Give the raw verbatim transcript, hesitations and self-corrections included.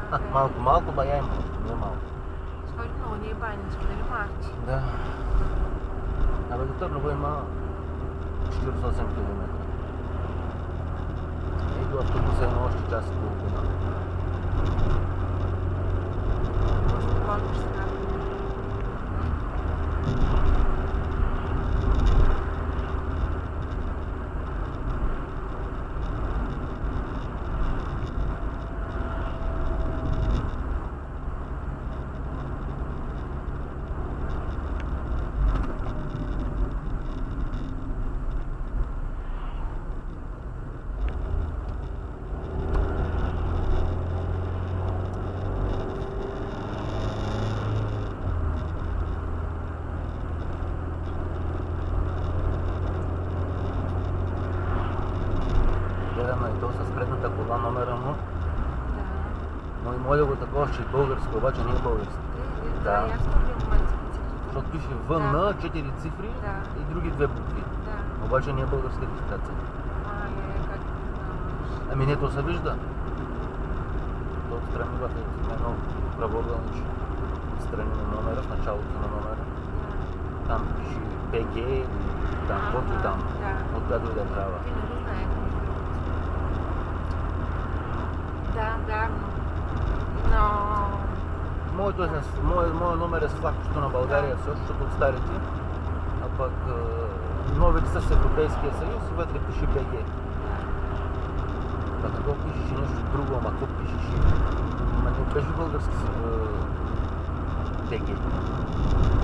Малко, малко бая има, не малко. Сходи много ни е баничка, нали Марти? Да. Абе до Търново има четиридесет и осем километра. И до автобуса има още час и половина. Помниш сега? Гледам и то с предната кола номера му. Да. Но и моля го такова, че е българско, обаче не е български. Е, Да. да, ясно в момент специално. Защото пише В Н, четири цифри Да. и други две букви. Да. Обаче не е българска регистрация. А, е, как не знам. Ами не, то се вижда. То отстрани в едно правоъгълниче. Страни на номера, в началото на номера. Там пише Б Г или там, каквото и там. Да. От която и държава. Ви не го знаете. Да, вярно. Но... Моето е, с- моя, моя номер е с флагчето на България също, защото от старите. А пък е, новите са с Европейския съюз, вътре пише Б Г. А какво пишеше нещо друго, ама какво пишеше? Ма не беше български е, Б Г.